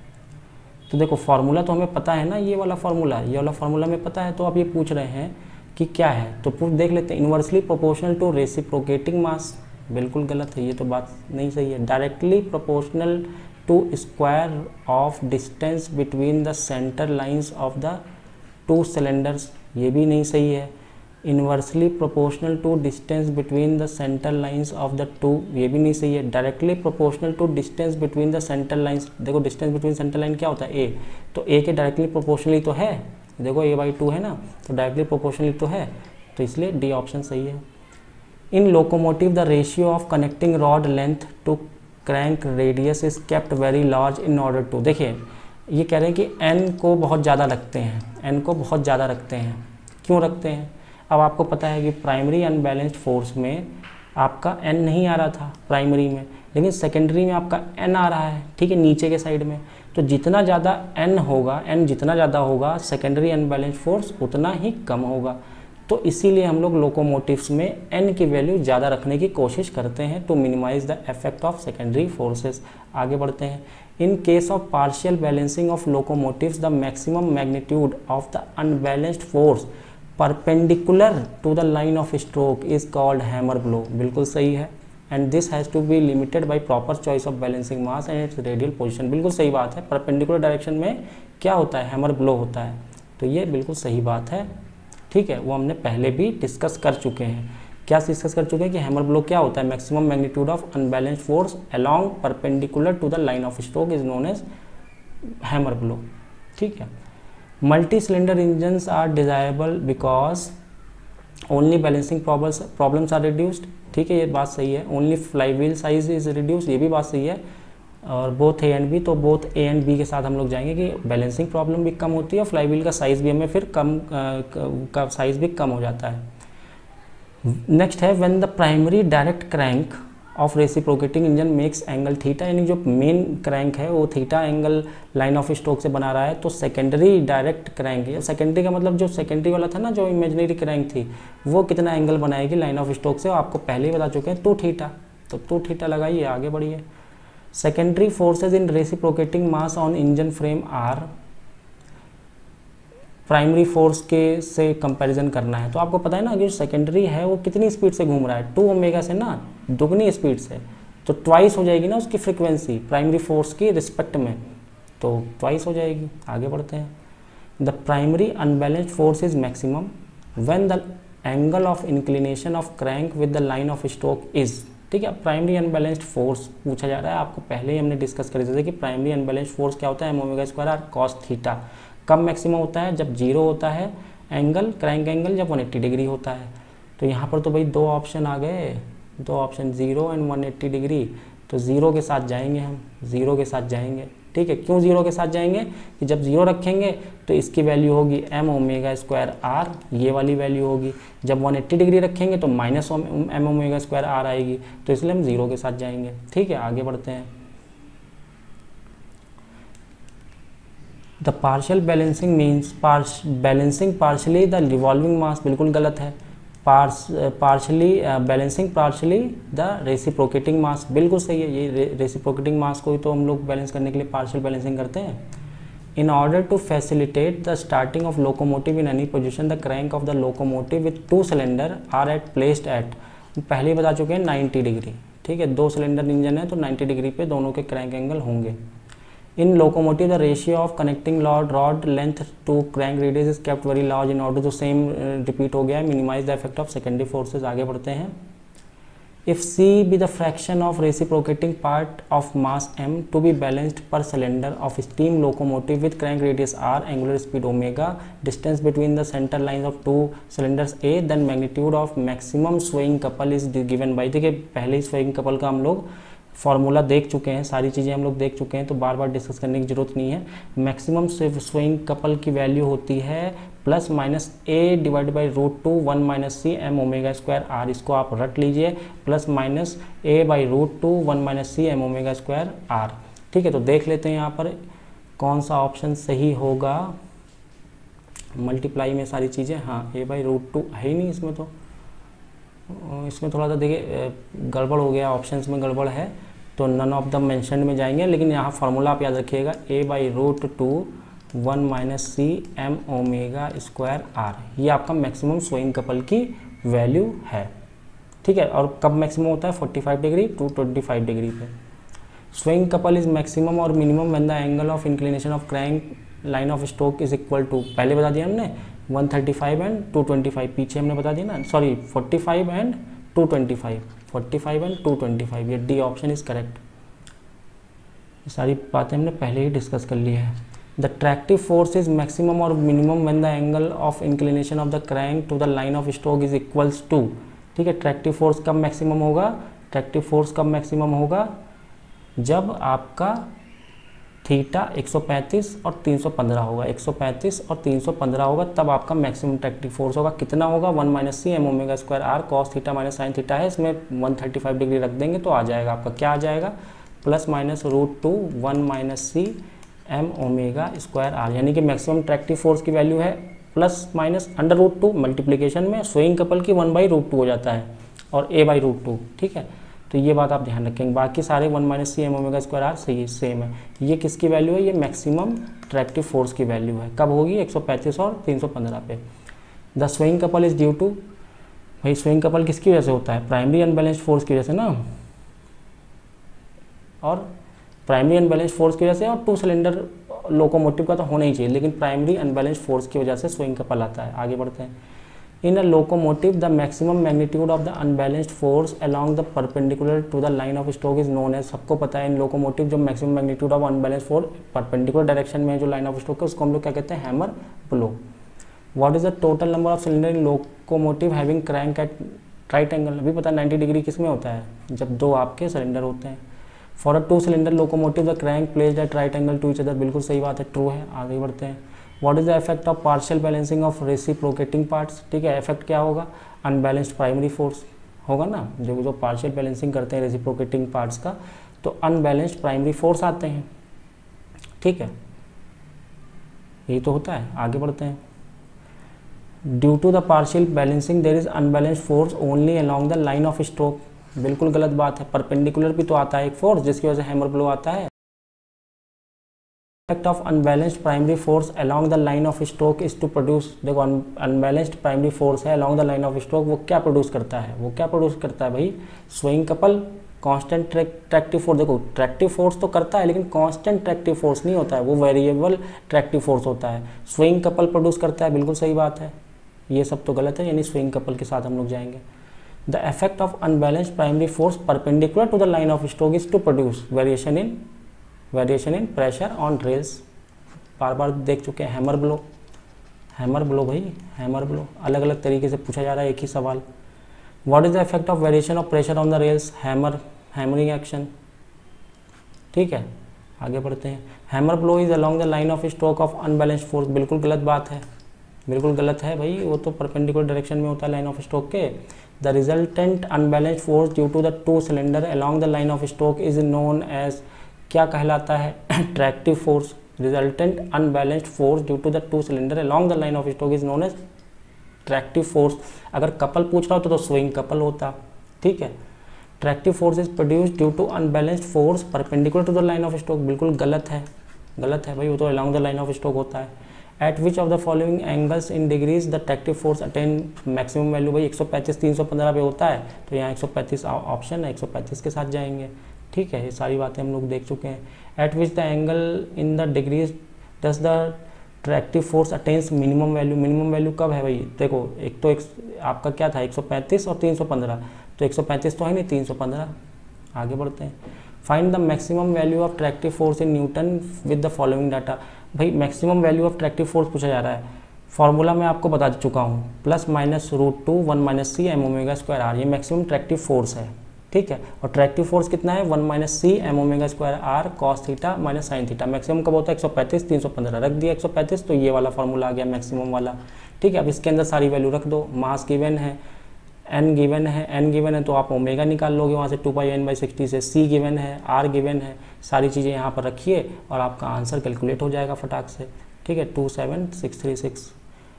तो देखो फॉर्मूला तो हमें पता है ना, ये वाला फॉर्मूला, ये वाला फॉर्मूला हमें पता है। तो आप ये पूछ रहे हैं कि क्या है, तो पूछ देख लेते हैं। Inversely proportional to reciprocating mass, बिल्कुल गलत है, ये तो बात नहीं सही है। Directly proportional to square of distance between the centre lines of the two cylinders, ये भी नहीं सही है। Inversely proportional to distance between the centre lines of the two, ये भी नहीं सही है। Directly proportional to distance between the centre lines, देखो डिस्टेंस बिटवीन सेंटर लाइन क्या होता है? ए, तो ए के डायरेक्टली प्रोपोर्शनली तो है, देखो ए बाई टू है ना, तो डायरेक्टली प्रोपोर्शनली तो है, तो इसलिए डी ऑप्शन सही है। In locomotive the ratio of connecting rod length to crank radius is kept very large in order to, देखिए ये कह रहे हैं कि एन को बहुत ज़्यादा रखते हैं, एन को बहुत ज़्यादा रखते हैं, क्यों रखते हैं? अब आपको पता है कि प्राइमरी अनबैलेंस्ड फोर्स में आपका एन नहीं आ रहा था प्राइमरी में, लेकिन सेकेंडरी में आपका एन आ रहा है, ठीक है, नीचे के साइड में। तो जितना ज़्यादा एन होगा, एन जितना ज़्यादा होगा, सेकेंडरी अनबैलेंस्ड फोर्स उतना ही कम होगा। तो इसीलिए हम लोग लोकोमोटिव्स में एन की वैल्यू ज़्यादा रखने की कोशिश करते हैं to minimise the effect of secondary forces. आगे बढ़ते हैं। In case of partial balancing of locomotives the maximum magnitude of the unbalanced force perpendicular to the line of stroke is called hammer blow, बिल्कुल सही है। And this has to be limited by proper choice of balancing mass and its radial position, बिल्कुल सही बात है। Perpendicular direction में क्या होता है? हैमर ब्लो होता है, तो ये बिल्कुल सही बात है, ठीक है। वो हमने पहले भी डिस्कस कर चुके हैं। क्या डिस्कस कर चुके हैं कि हैमर ब्लो क्या होता है? Maximum magnitude of unbalanced force along perpendicular to the line of stroke is known as hammer blow, ठीक है। Multi cylinder engines are desirable because only balancing problems problems are reduced, ठीक है, ये बात सही है। Only fly wheel size is reduce, ये भी बात सही है। Or both A and B, तो बोथ ए एंड बी के साथ हम लोग जाएंगे कि बैलेंसिंग प्रॉब्लम भी कम होती है और फ्लाई व्हील का साइज़ भी हमें फिर कम का साइज़ भी कम हो जाता है। नेक्स्ट है when the primary direct crank of reciprocating engine makes angle theta, यानी जो मेन क्रैंक है वो theta angle line of stroke से बना रहा है, तो सेकेंडरी डायरेक्ट क्रैंक है। सेकेंडरी का मतलब जो सेकेंडरी वाला था ना, जो इमेजिनरी क्रैंक थी, वो कितना एंगल बनाएगी लाइन ऑफ स्ट्रोक से, आपको पहले ही बता चुके हैं, टू थीटा। तो टू थीटा लगाइए, आगे बढ़िए। Secondary forces in reciprocating mass on engine frame are, primary force के से कंपैरिजन करना है, तो आपको पता है ना कि सेकेंडरी है वो कितनी स्पीड से घूम रहा है, टू ओमेगा से ना, दुगनी स्पीड से, तो ट्वाइस हो जाएगी ना उसकी फ्रीक्वेंसी प्राइमरी फोर्स की रिस्पेक्ट में, तो ट्वाइस हो जाएगी। आगे बढ़ते हैं। The primary unbalanced force is maximum when the angle of inclination of crank with the line of stroke is, ठीक है। प्राइमरी अनबैलेंस्ड फोर्स पूछा जा रहा है, आपको पहले ही हमने डिस्कस कर दिया था कि प्राइमरी अनबैलेंस्ड फोर्स क्या होता है? M omega square R cos theta. कब मैक्सिमम होता है? जब जीरो होता है एंगल, क्रैंक एंगल जब वन एट्टी डिग्री होता है। तो यहाँ पर तो भाई दो ऑप्शन आ गए, दो option zero and one eighty degree, तो ज़ीरो के साथ जाएंगे हम, ज़ीरो के साथ जाएंगे, ठीक है। क्यों जीरो के साथ जाएंगे कि जब जीरो रखेंगे तो इसकी वैल्यू होगी एम ओमेगा स्क्वायर आर, ये वाली वैल्यू होगी। जब वन एट्टी डिग्री रखेंगे तो minus M omega square R आएगी, तो इसलिए हम जीरो के साथ जाएंगे, ठीक है। आगे बढ़ते हैं। The partial balancing means parse balancing partially the revolving mass, बिल्कुल गलत है। Parse partially balancing partially the reciprocating mass, बिल्कुल सही है। ये रेसिप्रोकेटिंग मास को ही तो हम लोग बैलेंस करने के लिए पार्शियल बैलेंसिंग करते हैं। In order to facilitate the starting of locomotive in any position the crank of the locomotive with two cylinder are at placed at, पहले बता चुके हैं नाइन्टी डिग्री, ठीक है। दो सिलेंडर इंजन है तो नाइन्टी डिग्री पे दोनों के क्रैंक एंगल होंगे। In locomotive, the ratio of connecting rod rod length to crank radius is kept very large in order to same uh, repeat हो गया है, minimize the effect of secondary forces। आगे बढ़ते हैं। If C be the fraction of reciprocating part of mass m to be balanced per cylinder of steam locomotive with crank radius r, angular speed omega, distance between the center lines of two cylinders a, then magnitude of maximum swaying couple is given by, देखिए पहले ही swaying couple का हम लोग formula देख चुके हैं, सारी चीज़ें हम लोग देख चुके हैं, तो बार बार डिस्कस करने की जरूरत नहीं है। मैक्सिमम स्विंग कपल की वैल्यू होती है plus minus A divide by root two one minus C M omega square R, इसको आप रट लीजिए, plus minus A by root two one minus C M omega square R, ठीक है। तो देख लेते हैं यहाँ पर कौन सा ऑप्शन सही होगा। मल्टीप्लाई में सारी चीज़ें, हाँ ए बाई रूट टू है ही नहीं इसमें, तो इसमें थोड़ा सा देखिए गड़बड़ हो गया, ऑप्शंस में गड़बड़ है, तो नन ऑफ द मेंशन में जाएंगे। लेकिन यहाँ फार्मूला आप याद रखिएगा, a by root two one minus C M omega square are, ये आपका मैक्सिमम स्विंग कपल की वैल्यू है, ठीक है। और कब मैक्सिमम होता है, forty five degree to twenty five degree पे। स्विंग कपल इज मैक्सिमम और minimum when the angle of inclination of crank line of stock is equal to, पहले बता दिया हमने one thirty five and two twenty five, पीछे हमने बता दिया ना, sorry forty five and two twenty five, forty five and two twenty five, ये डी ऑप्शन इज करेक्ट। ये सारी बातें हमने पहले ही डिस्कस कर ली है। The tractive force is maximum और minimum when the angle of inclination of the crank to the line of stock is equals to, ठीक है। ट्रैक्टिव फोर्स कब मैक्सिमम होगा, ट्रैक्टिव फोर्स कब मैक्सिमम होगा, जब आपका थीटा एक सौ पैंतीस और तीन सौ पंद्रह होगा, एक सौ पैंतीस और तीन सौ पंद्रह होगा, तब आपका मैक्सिमम ट्रैक्टिव फोर्स होगा। कितना होगा, one minus C M omega square R cos theta minus sine theta है, इसमें वन थर्टी फाइव डिग्री रख देंगे तो आ जाएगा आपका, क्या आ जाएगा, plus minus root two one minus C M omega square R, यानी कि मैक्सिमम ट्रैक्टिव फोर्स की वैल्यू है plus minus under root two, multiplication में स्विंग कपल की वन बाई रूट टू हो जाता है और ए बाई रूट टू, ठीक है। तो ये बात आप ध्यान रखेंगे, बाकी सारे one minus C M omega square R सही सेम है। ये किसकी वैल्यू है, ये मैक्सिमम ट्रैक्टिव फोर्स की वैल्यू है, कब होगी, एक सौ पैंतीस और तीन सौ पंद्रह पे। The swing couple is due to, भाई स्विंग कपल किसकी वजह से होता है, प्राइमरी अनबैलेंस्ड फोर्स की वजह से ना, और प्राइमरी अनबैलेंस्ड फोर्स की वजह से, और टू सिलेंडर लोकोमोटिव का तो होना ही चाहिए, लेकिन प्राइमरी अनबैलेंस्ड फोर्स की वजह से स्विंग कपल आता है। आगे बढ़ते हैं। In a locomotive, the maximum magnitude of the unbalanced force along the perpendicular to the line of stroke is known as, सबको पता है इन लोकोमोटिव जो maximum magnitude of unbalanced force perpendicular direction में जो लाइन ऑफ स्ट्रोक है उसको हम लोग क्या कहते हैं, hammer blow. What is the total number of cylinder in locomotive having crank at right angle, अभी पता है नाइन्टी डिग्री किस में होता है, जब दो आपके सिलेंडर होते हैं। For a two cylinder locomotive the crank placed at right angle to each other, बिल्कुल सही बात है, ट्रू है। आगे बढ़ते हैं। What is the effect of partial balancing of reciprocating parts, ठीक है। इफेक्ट क्या होगा, अनबैलेंस्ड प्राइमरी फोर्स होगा ना, जो जो पार्शियल बैलेंसिंग करते हैं रेसिप्रोकेटिंग पार्ट्स का, तो अनबैलेंस्ड प्राइमरी फोर्स आते हैं, ठीक है, यही तो होता है। आगे बढ़ते हैं। Due to the partial balancing there is unbalanced force only along the line of stroke, बिल्कुल गलत बात है, परपेंडिकुलर भी तो आता है एक फोर्स जिसकी वजह से हैमर ब्लो आता है। Effect of unbalanced primary force along the line of stroke is to produce, देखो अनबैलेंस्ड प्राइमरी फोर्स है along the line of stroke, वो क्या प्रोड्यूस करता है, वो क्या प्रोड्यूस करता है भाई, swing couple, constant tractive force. देखो ट्रैक्टिव फोर्स तो करता है लेकिन कांस्टेंट ट्रैक्टिव फोर्स नहीं होता है, वो वेरिएबल ट्रैक्टिव फोर्स होता है। स्विंग कपल प्रोड्यूस करता है, बिल्कुल सही बात है, ये सब तो गलत है, यानी स्विंग कपल के साथ हम लोग जाएंगे। The effect of unbalanced primary force perpendicular to the line of stroke is to produce variation in variation in pressure on rails, बार बार देख चुके हैं। हैमर ब्लो, हैमर ब्लो भाई, हैमर ब्लो अलग अलग तरीके से पूछा जा रहा है एक ही सवाल। What is the effect of variation of pressure on the rails, hammer hammering action, ठीक है। आगे बढ़ते हैं। Hammer blow is along the line of stroke of unbalanced force, बिल्कुल गलत बात है, बिल्कुल गलत है भाई, वो तो परपेंडिकुलर डायरेक्शन में होता है लाइन ऑफ स्ट्रोक के। The resultant unbalanced force due to the two cylinder along the line of stroke is known as, क्या कहलाता है, tractive force. Resultant unbalanced force due to the two cylinder along the line of stroke is known as tractive force. अगर couple पूछ रहा होता तो swing couple होता, ठीक है। Tractive force is produced due to unbalanced force perpendicular to the line of stroke, बिल्कुल गलत है, गलत है भाई, वो तो along the line of stroke होता है। At which of the following angles in degrees the tractive force attain maximum value, भाई एक सौ पैंतीस तीन सौ पंद्रह पे होता है, तो यहाँ एक सौ पैंतीस ऑप्शन है, एक सौ पैंतीस के साथ जाएंगे, ठीक है। ये सारी बातें हम लोग देख चुके हैं। At which the angle in the degrees does the tractive force attains minimum value, minimum value कब है भाई, देखो एक तो एक, आपका क्या था एक सौ पैंतीस और तीन सौ पंद्रह, तो एक सौ पैंतीस तो है नहीं, तीन सौ पंद्रह। आगे बढ़ते हैं। Find the maximum value of tractive force in newton with the following data, भाई maximum value of tractive force पूछा जा रहा है, फॉर्मूला मैं आपको बता चुका हूँ, plus minus root two one minus C M omega square are, ये मैक्सिमम ट्रैक्टिव फोर्स है, ठीक है। और ट्रैक्टिव फोर्स कितना है, one minus C M omega square R cos theta minus sine theta. Maximum कब होता है, एक सौ पैंतीस तीन सौ पंद्रह, रख दिया एक सौ पैंतीस, तो ये वाला फॉर्मूला आ गया मैक्सिमम वाला, ठीक है। अब इसके अंदर सारी वैल्यू रख दो, मास गिवन है, एन गिवन है, एन गिवन है तो आप ओमेगा निकाल लोगे वहाँ से two pi N by sixty से, सी गिवन है, आर गिवन है, सारी चीज़ें यहाँ पर रखिए और आपका आंसर कैलकुलेट हो जाएगा फटाक से, ठीक है। Two seven six three six.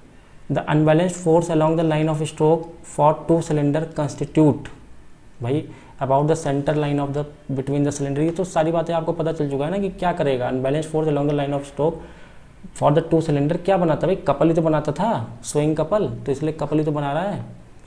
The unbalanced force along the line of stroke for two cylinder constitute, भाई about the centre line of the between the cylinder, ये तो सारी बातें आपको पता चल चुका है ना कि क्या करेगा। Unbalanced force along the line of stroke for the two cylinder क्या बनाता है भाई, कपल ही तो बनाता था, स्विंग कपल, तो इसलिए कपल ही तो बना रहा है।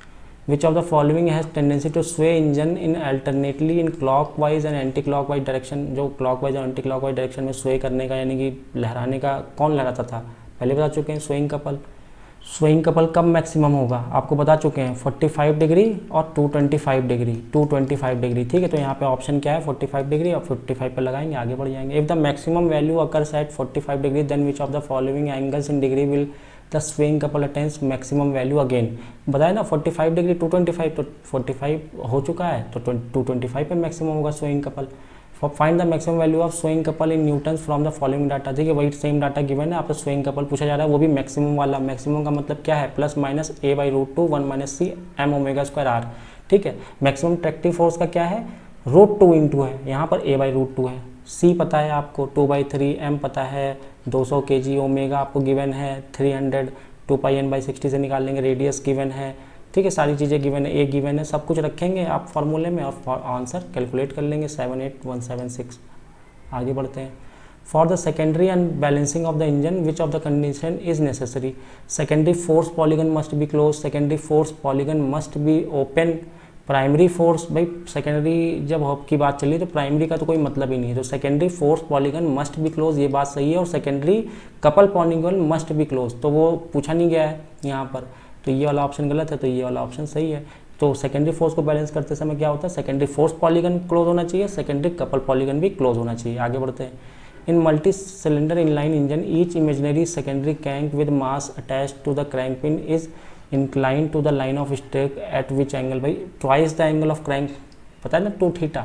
Which of the following has tendency to sway engine in alternately in clockwise and anti clockwise direction, जो क्लॉकवाइज और एंटी क्लॉकवाइज डायरेक्शन में स्वे करने का यानी कि लहराने का कौन लहराता था, पहले बता चुके हैं, स्विंग कपल। स्विंग कपल कब मैक्सिमम होगा आपको बता चुके हैं, पैंतालीस डिग्री और two twenty five degree, to twenty five degree, ठीक है। तो यहाँ पे ऑप्शन क्या है, पैंतालीस डिग्री और पचपन पे लगाएंगे, आगे बढ़ जाएंगे। If the maximum value occurs at पैंतालीस degree then which of the following angles in degree will the swing couple attains maximum value again, बताया ना पैंतालीस डिग्री टू ट्वेंटी फाइव, तो पैंतालीस हो चुका है तो टू ट्वेंटी फाइव पे मैक्सिमम होगा swing couple. Find the maximum value of swing couple in newtons from the following data, ठीक है। वही सेम डाटा गिवन है, आपसे स्विंग कपल पूछा जा रहा है, वो भी मैक्सिमम वाला, मैक्सिमम का मतलब क्या है, plus minus A by root two one minus C M omega square R, ठीक है। मैक्सिमम ट्रैक्टिव फोर्स का क्या है, रूट टू इंटू है, यहाँ पर ए बाई रूट टू है, सी पता है आपको टू बाई थ्री, एम पता है दो सौ के जी, ओमेगा आपको गिवन है three hundred, two pi N by sixty से निकाल लेंगे, रेडियस गिवन है, ठीक है। सारी चीज़ें गिवन है, ए गिवन है, सब कुछ रखेंगे आप फॉर्मूले में और आंसर कैलकुलेट कर लेंगे seven eight one seven six. आगे बढ़ते हैं। For the secondary and balancing of the engine which of the condition is necessary, secondary force polygon must be close, secondary force polygon must be open, primary force, भाई secondary जब हॉप की बात चली तो प्राइमरी का तो कोई मतलब ही नहीं है, तो secondary force polygon must be close, ये बात सही है। और secondary couple polygon must be close, तो वो पूछा नहीं गया है यहाँ पर, तो ये वाला ऑप्शन गलत है, तो ये वाला ऑप्शन सही है। तो सेकेंडरी फोर्स को बैलेंस करते समय क्या होता है, सेकेंडरी फोर्स पॉलीगन क्लोज होना चाहिए, सेकेंडरी कपल पॉलीगन भी क्लोज होना चाहिए। आगे बढ़ते हैं। In multi cylinder inline engine each imaginary secondary crank with mass attach to the crank pin is incline to the line of stroke at which angle, भाई twice the angle of crank, पता है ना, two theta.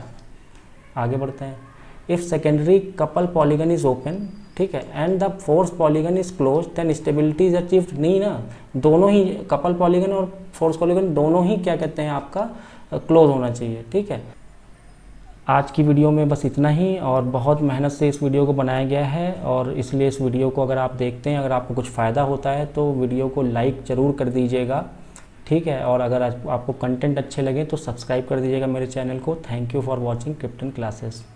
आगे बढ़ते हैं। If secondary couple polygon is open, ठीक है, and the force polygon is close then stability is achieved, नहीं ना, दोनों ही कपल पॉलीगन और फोर्स पॉलीगन दोनों ही क्या कहते हैं आपका क्लोज होना चाहिए, ठीक है। आज की वीडियो में बस इतना ही, और बहुत मेहनत से इस वीडियो को बनाया गया है, और इसलिए इस वीडियो को अगर आप देखते हैं, अगर आपको कुछ फ़ायदा होता है तो वीडियो को लाइक ज़रूर कर दीजिएगा, ठीक है। और अगर आपको कंटेंट अच्छे लगे तो सब्सक्राइब कर दीजिएगा मेरे चैनल को। Thank you for watching Krypton classes.